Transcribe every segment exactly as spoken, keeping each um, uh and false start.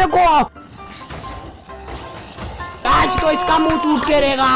मेरे को। आज तो इसका मुंह टूट के रहेगा।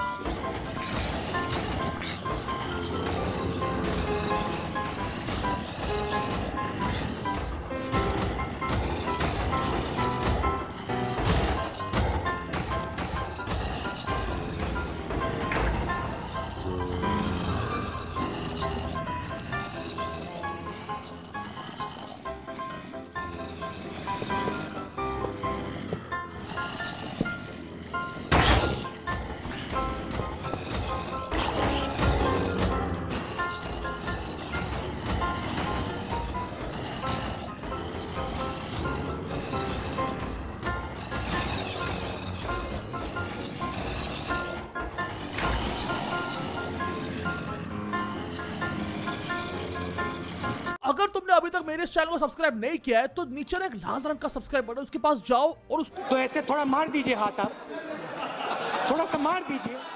अगर तुमने अभी तक मेरे इस चैनल को सब्सक्राइब नहीं किया है तो नीचे एक लाल रंग का सब्सक्राइब बटन, उसके पास जाओ और उस तो ऐसे थोड़ा मार दीजिए हाथ, आप थोड़ा सा मार दीजिए।